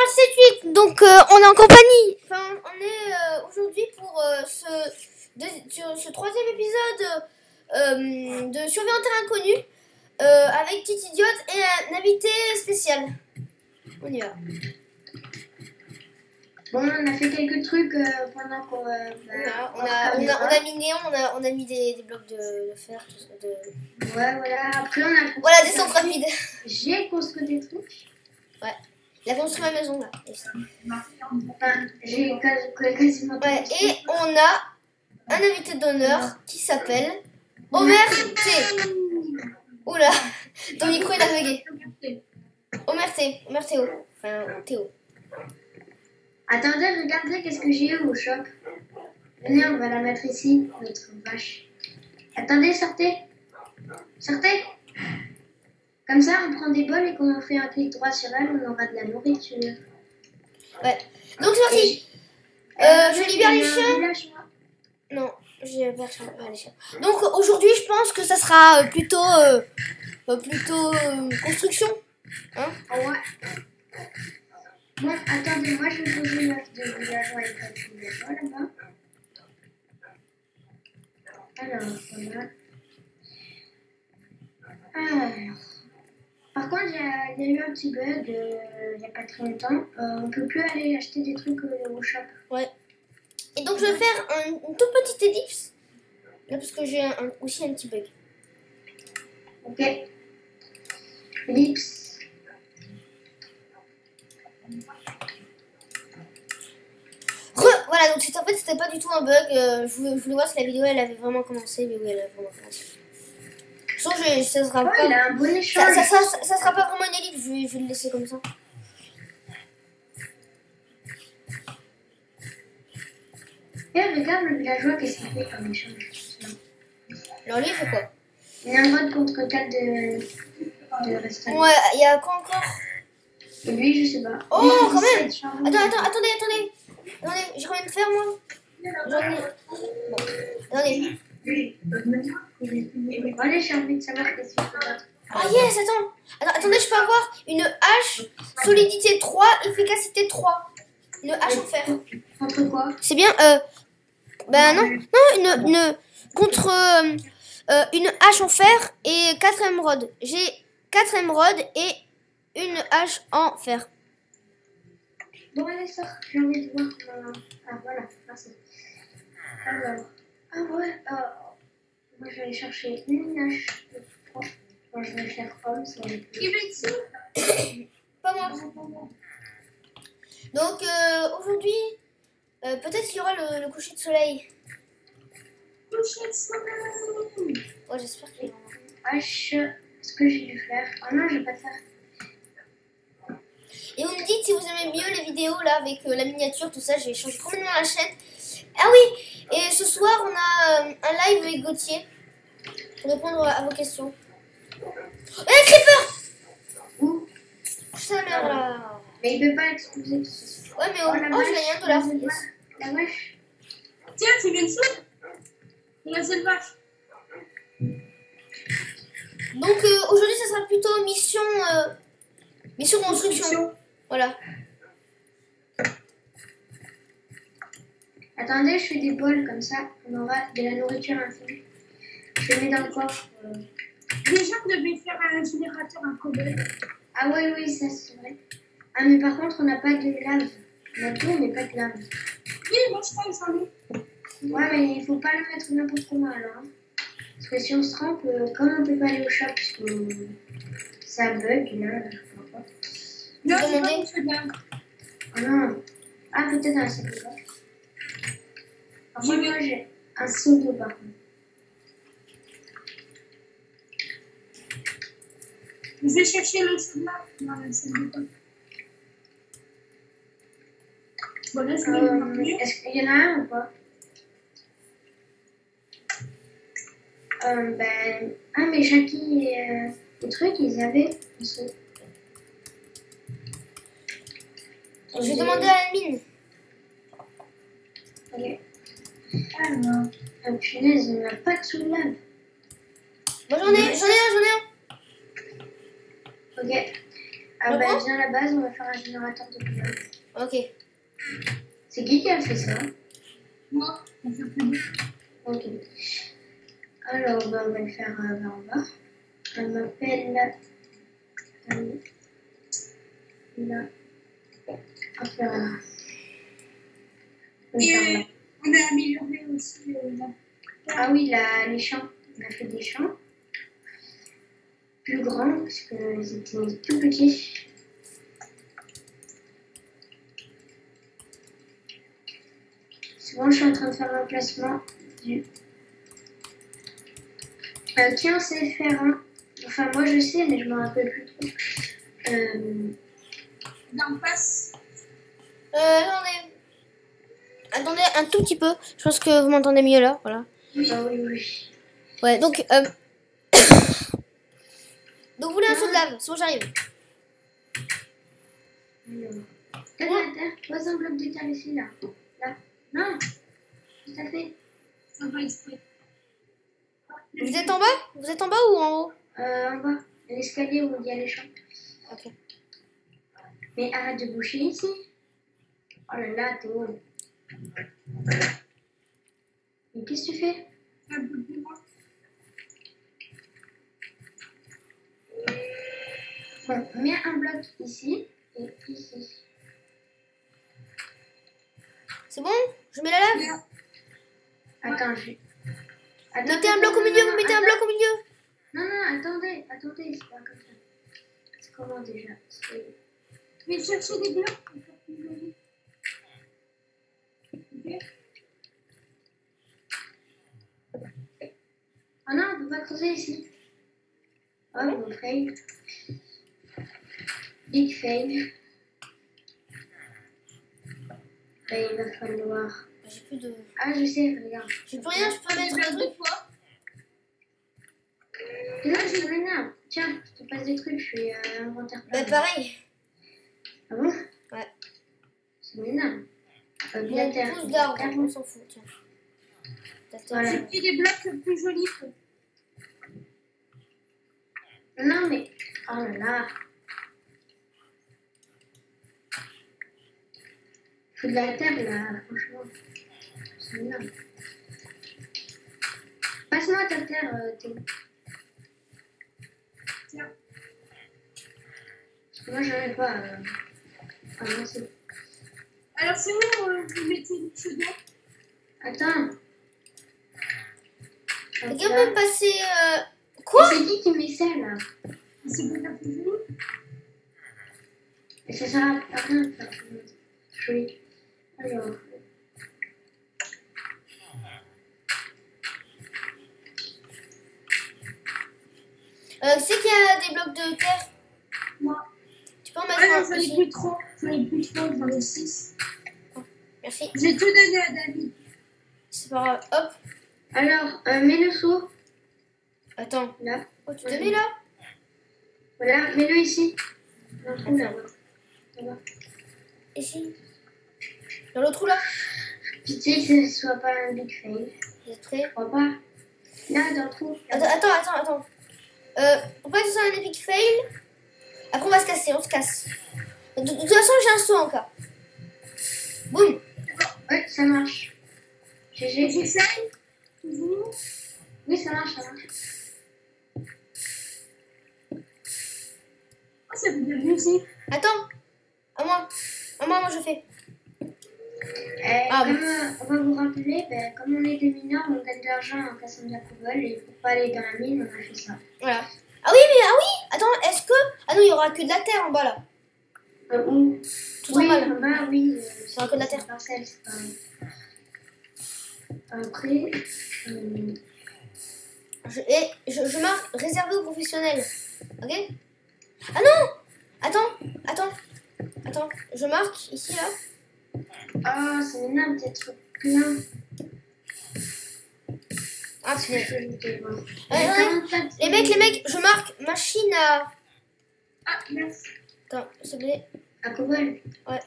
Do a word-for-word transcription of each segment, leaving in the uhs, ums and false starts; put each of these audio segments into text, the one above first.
sept huit, donc euh, on est en compagnie. Enfin, on est euh, aujourd'hui pour euh, ce, de, sur ce troisième épisode euh, de Surveillant Terrain Inconnu euh, avec Tite Idiote et un invité spécial. On y va. Bon, on a fait quelques trucs euh, pendant qu'on... Euh, Voilà, on, a, on, a, on a mis néon, on a, on a mis des, des blocs de, de fer, tout ça. De... Ouais, voilà. Après, on a construit... Voilà, descente rapide. J'ai construit des trucs. Ouais. Il a construit ma maison, là. Enfin, j'ai quasiment... Ouais, et on a un invité d'honneur qui s'appelle Omer T. Oula, ton micro il a bugué. Omer T. Omer Théo. Enfin, Théo. Attendez, regardez qu'est-ce que j'ai eu au shop. Venez, on va la mettre ici, notre vache. Attendez, sortez. Sortez. Comme ça, on prend des bols et quand on fait un clic droit sur elle, on aura de la nourriture. Ouais. Donc c'est parti. Euh, je libère les chiens. Non, je libère les chiens. Donc aujourd'hui, je pense que ça sera plutôt, euh, plutôt euh, construction. Hein? Ouais. Bon, attendez, moi je vais poser l'œuf de villageois et de villageois là-bas. Alors, voilà. Alors, par contre, il y, y a eu un petit bug euh, il n'y a pas très longtemps. Euh, on peut plus aller acheter des trucs euh, au shop. Ouais. Et donc, je vais faire un, une toute petite ellipse. Là, parce que j'ai un, un, aussi un petit bug. Ok. Ellipse. Re, voilà, donc en fait, c'était pas du tout un bug. Euh, je, voulais, je voulais voir si la vidéo elle avait vraiment commencé, mais oui, elle a vraiment commencé. Sans, je, ça sera oh, pas. Il a un bon échange. Ça, ça, ça, ça sera pas vraiment une ellipse, je vais, je vais le laisser comme ça. Et regarde le villageois, qu'est-ce qu'il fait comme échange. Alors, lui, il fait quoi? Il a un vote contre quatre de, de restaurant. Ouais, il y a quoi encore? Et lui, je sais pas. Oh, lui, quand même. Attends, attends, attends, attendez, attendez. Attendez, j'ai combien de fer, moi? J'en ai. Bon, attendez. Allez, j'ai envie de savoir qu'est-ce qu'il faut. Ah yes, attends. Attends, attendez, je peux avoir une hache, solidité trois, efficacité trois. Une hache en fer. Contre quoi? C'est bien, euh... Ben non, non, une... une contre euh, euh, une hache en fer et quatre émeraudes. J'ai quatre émeraudes et une hache en fer. Bon, allez, sors. J'ai envie de voir. Euh... Ah, voilà, merci. Alors... Ah ouais, euh... moi, je vais aller chercher une hache. Bon, je vais faire comme ça. Il va ici. Pas moi. Donc, euh, aujourd'hui, euh, peut-être qu'il y aura le, le coucher de soleil. Coucher de soleil. Ouais, j'espère qu'il y aura. Hache, ce que j'ai dû faire. Ah non, je vais pas faire. Et vous me dites si vous aimez mieux les vidéos là avec euh, la miniature, tout ça. J'ai changé complètement la chaîne. Ah oui, et ce soir, on a euh, un live avec Gauthier pour répondre à vos questions. Eh, hey, Creeper! Où? Putain, merde là. Mais il peut pas exploser tout ça. Ouais, mais oh, oh, je gagne un dollar. La vache. Tiens, tu viens de ça? Il y a cette vache. Donc euh, aujourd'hui, ça sera plutôt mission, euh, mission construction. Voilà. Attendez, je fais des bols comme ça. On aura de la nourriture infinie. Je les mets dans le coffre. Euh... Déjà, on devait faire un générateur à cobalt. Ah oui, oui, ça c'est vrai. Ah, mais par contre, on n'a pas de lave. On a tout, mais pas de lave. Oui, moi je crois que ça en est. Ouais, mais il faut pas le mettre n'importe comment alors. Hein. Parce que si on se trempe, euh, comme on peut pas aller au shop, parce que euh, ça bug là, je comprends pas. Non, Vous c'est pas demandez une seconde. Ah non. Ah, peut-être un sac de coffre. Par contre, moi j'ai un seau d'eau par contre. Je vais chercher le chemin dans la salle de bain. Bon, là, je vais Euh, le marquer. Est-ce qu'il y en a un ou pas? euh, ben... Ah, mais Jackie et euh, les trucs, ils avaient un seau. Je vais demander à la mine. Ok. Alors, ah, punaise, on n'a pas de sous de lave. Bon, j'en ai, j'en ai un, j'en ai un. Ok. Ah Ah bah bon? viens à la base, on va faire un générateur de cobalt. Ok. C'est qui qui a fait ça? Moi, on fait plus de... Ok. Alors, bah, on va le faire euh, vers en bas. Elle m'appelle... Euh, là. Hop là. On va faire là. Et on a amélioré aussi euh, là. Ah oui, la, les champs. On a fait des champs plus grands parce qu'ils étaient tout petits. C'est bon, je suis en train de faire l'emplacement du... Euh, qui en sait faire un? Enfin, moi je sais, mais je me rappelle plus trop. Euh... D'en face. Euh, attendez. Attendez un tout petit peu. Je pense que vous m'entendez mieux là. Voilà. Ah oui, oui. Ouais, donc... Euh... donc vous voulez un saut de lave. C'est bon, j'arrive. Alors, terre, la terre, pose un bloc de terre ici, là. Là. Non, tout à fait. Ça va exprès. Vous êtes en bas? Vous êtes en bas ou en haut? Euh, en bas, l'escalier où il y a les champs. Ok. Mais arrête de boucher ici. Oh là là, t'es haut. Mais qu'est-ce que tu fais? Un peu plus loin. Bon, mets un bloc ici et ici. C'est bon? Je mets la lave? Là. Attends, je... Attends, Mettez un attends, bloc au non, milieu, non, vous mettez un attends. bloc au milieu. Non, non, attendez, attendez, c'est pas comme ça. C'est comment déjà? C'est... Mais chercher des blocs pour faire plus joli. Ok. Ah non, on peut pas creuser ici. Oh, mon fail. Big fail. Là, il va falloir... J'ai plus de... Ah, je sais, regarde. J'ai plus rien, je peux mettre un truc. fois. Non, je m'énerve. Tiens, je te passe des trucs, je suis euh, inventaire Bah plein. pareil. Ah bon? Ouais. Ça m'énerve. Euh, de Mon la terre. pouce de la d'arbre, terre. on s'en fout, tiens. La terre, Voilà. c'est- J'ai pris des blocs plus jolis. quoi. Non, mais... Oh là là. Faut de la terre, là, franchement. Ça m'énerve. Passe-moi ta terre, euh, Théo. Tiens. Parce que moi, j'en ai pas. Euh... Ah non, c'est... Alors c'est où euh, vous mettez le chaudron? Attends. Hop Quelqu'un là. peut me passer... Euh... Quoi? C'est qui qui met ça, là? C'est pas la plus jolie. Et ça sert à rien de faire ça. Oui. Alors... Euh, c'est qu'il y a des blocs de terre. Moi. Tu peux en mettre Ah non, un j'en ai ici. plus trop. J'en ai plus trop, j'en ai six. Merci. J'ai tout donné à David. C'est pas grave. Hop. Alors, euh, mets le seau. Attends. Là. Oh, tu te mets là? Voilà, mets-le ici. Dans le trou, là-bas. Là-bas. Ici. Dans l'autre trou là? Pitié que ce soit pas un big fail. Vous êtes prêts? Je crois pas. Là, dans le trou. Attends, attends, attends, attends. Euh, pour pas que ce soit un epic fail, après on va se casser, on se casse. De, de toute façon, j'ai un saut en cas. Boum. Ouais, ça marche. G G. J'essaye. Toujours. Oui, ça marche, ça marche. Oh, ça fait de la musique. Attends. À moi. À moi, moi je fais. Eh, Ah, comme euh, on va vous rappeler, ben, comme on est des mineurs, on gagne de l'argent en cassant de la cobble et pour pas aller dans la mine, on a fait ça. Voilà. Ah oui, mais ah oui. Attends, est-ce que... Ah non, il y aura que de la terre en bas là. Euh, où? Tout oui, en bas là. en bas, oui. Euh, C'est un peu de la terre. c'est parcelle, c'est pas... Après, euh, Je, et je, je marque réservé aux professionnels. Ok? Ah non! Attends, attends, attends. Je marque ici là. ah, ça m'énerve d'être plein. Ah, Je punaise. vais te voir. Ouais, Mais ouais. comment ça, tu- Les mecs, les mecs, je marque machine à... Ah, merci. Attends, s'il te plaît. À cobble. Ouais.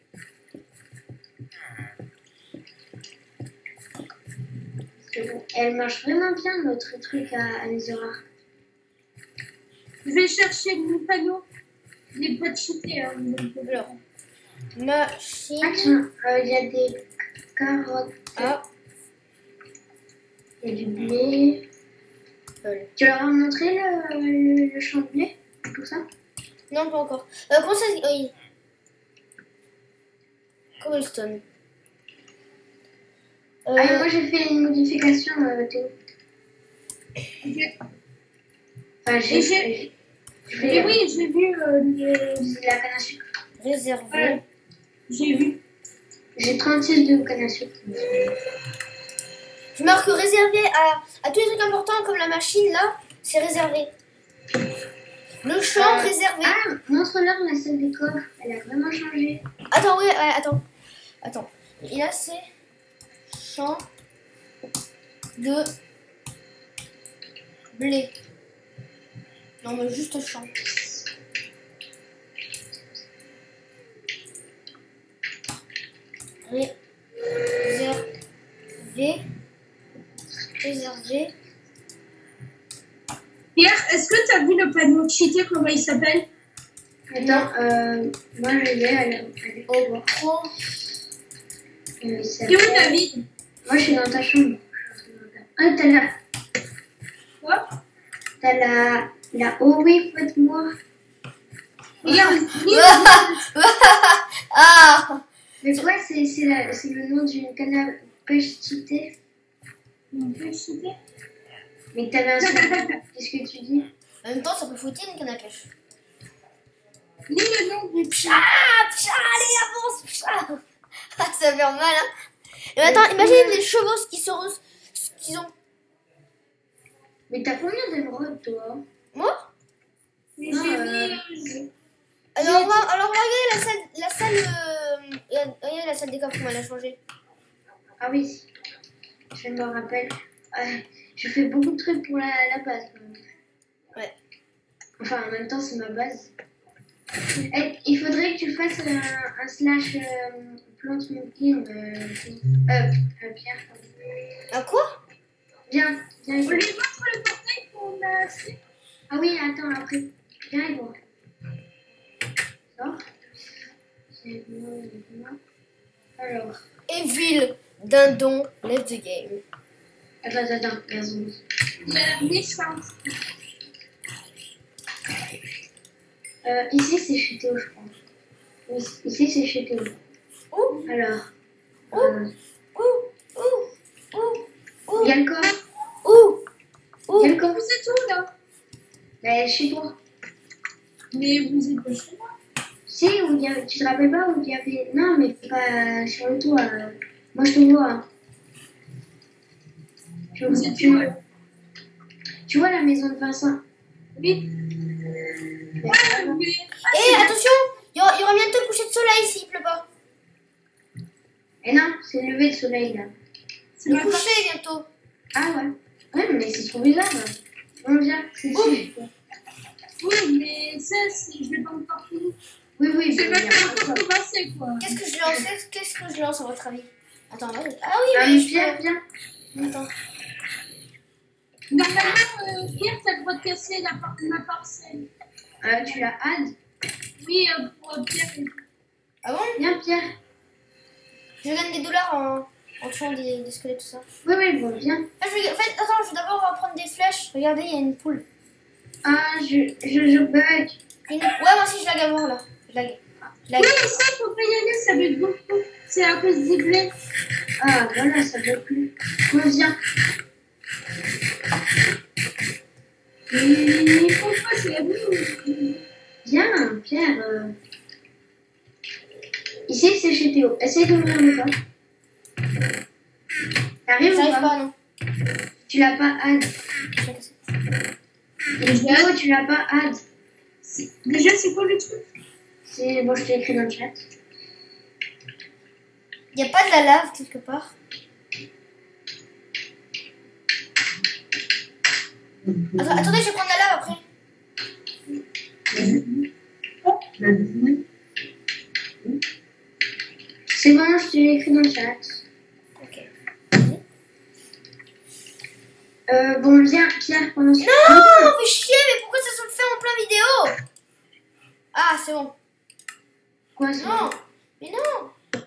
C'est bon. Elle marche vraiment bien, notre truc à, à Netherark. Je vais chercher le panneau. Il n'est pas cheaté. Hein, donc, euh, Alors, machine. Ah tiens, euh, il y a des carottes. Ah, Il y a du blé. lol. Tu leur as montré le, le, le champ de blé? Tout ça? Non, pas encore. Euh, comment ça... Oui. Cobblestone. Euh, Ah, moi j'ai fait une modification, euh, Théo. ok. Enfin, j'ai Et j'ai- fait. Je Et vais oui, j'ai vu euh, le- de la canne à sucre. réservé. Ouais. J'ai vu. J'ai trente-six de canne à sucre. Je marque réservé à, à tous les trucs importants comme la machine là, c'est réservé. Le champ Euh, réservé. Ah, montre-leur la salle des coffres. Elle a vraiment changé. Attends, oui, ouais, attends. Attends. Et là c'est champ de blé. Non mais juste champ. Réservé. Réservé. Pierre, est-ce que tu as vu le panneau cheaté, comment il s'appelle? Attends, euh, moi je l'ai, elle elle est Au pro. Euh, ça Et où fait- David? Moi je suis dans ta chambre. Ah, t'as la. Quoi? T'as la. La. Oh oui, faites-moi. Regarde, Ah. Mais quoi, c'est c'est la- c'est le nom d'une canne à pêche cheatée. on peut cheater. Mais t'avais un souvenir. Qu'est-ce que tu dis? En même temps ça peut fouetter une canne à pêche. Lis le nom du Pcha, pcha, allez avance, pcha. Ah, ça va faire mal hein. Et maintenant imagine les chevaux ce qui se re- ce qu'ils ont. Mais t'as combien d'émeraudes, toi? Moi? Mais Non, j'ai euh, mis. Alors, on va- alors regardez la salle, la salle, euh, regarde- regardez la salle des coffres comment elle a changé. Ah oui, je me rappelle. Euh, je fais beaucoup de trucs pour la, la base. quand même. Ouais. Enfin, en même temps, c'est ma base. Eh, il faudrait que tu fasses un, un slash euh, plante monkey. Euh, euh, euh, Pierre, pardon. À quoi? Viens, viens, On Yvon. lui montre le portail qu'on a fait. Ah oui, attends, après. Viens, Yvon. Sors. C'est bon, Yvon. Alors, Evil, dindon, left the game. attends, attends, attends, raison. Il a l'air méchant. Euh, ici, c'est chez Théo, je crois. Oui, ici, c'est chez Théo. Ouh, Alors, euh, ouh, ouh, ouh, ouh, il y a le coffre. ouh, Il y a ouh. le coffre. Vous êtes où là? Mais chez toi. Mais vous êtes pas chez moi. Si, où il y avait, tu te rappelles pas où il y avait. Non, mais pas sur le toit. euh. Moi, je te vois. hein. Tu, Vous êtes tu, où? tu vois la maison de Vincent? Oui. Mais- Ah, mais. Et attention, il y aura, il y aura bientôt le coucher de soleil s'il pleut pas. Eh non, c'est le lever de soleil là. C'est Le ma part. coucher bientôt. Ah ouais. Ouais, mais c'est trop bizarre. hein. On vient, c'est Oh. chez toi. Oui, mais ça, c'est- je vais pas encore finir. Oui, oui, Je vais mais même il y a pas pas encore de commencer, quoi. Qu'est-ce que je lance? Qu'est-ce que je lance à votre avis? Attends, vas-y. Ah oui, Ah, mais mais je Pierre, peux- viens. Attends. Normalement, euh, Pierre, t'as le droit de casser la par- ma parcelle. Euh, tu l'as Ad. Oui, euh, pour euh, Pierre. et- Ah bon? Viens, Pierre. Je gagne des dollars en, en tuant des, des squelettes, tout ça. Oui, oui, bon, viens. Ah, je vais, en fait, attends, je vais d'abord prendre des flèches. Regardez, il y a une poule. Ah, je, je, je bug. Une... Ouais, moi aussi, je la gagne là. Je la gagne. Je la Oui, gagne. ça, faut pas y aller, ça va être beaucoup. C'est à cause du blé. Ah, voilà, ça bug plus. Bon, viens. Mais pourquoi c'est la boue? Viens, Pierre. euh. Ici, c'est chez Théo. Essaye d'ouvrir le coffre. T'arrives ou J'arrive pas, pas, non. Tu l'as pas Ad. Je vais casser. Et Théo, tu l'as pas Ad. Déjà, c'est quoi le truc? C'est bon, je t'ai écrit dans le chat. Il n'y a pas de la lave quelque part. Attends, attendez, je vais prendre la lave après. C'est bon, je t'ai écrit dans le chat. Ok. Euh, bon, viens, Pierre, pendant ce Non, fais chier, mais pourquoi ça se fait en plein vidéo? Ah, Ah, c'est bon. Quoi, c'est Non, mais non.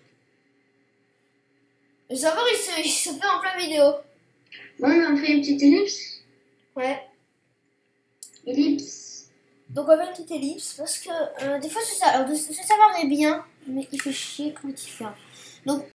Le serveur, il se, il se fait en plein vidéo. Bon, on fait une petite ellipse. Ouais. Ellipse. Donc on va faire une petite ellipse parce que euh, des fois, ce, alors, ce serveur est bien, mais il fait chier quand il fait. Donc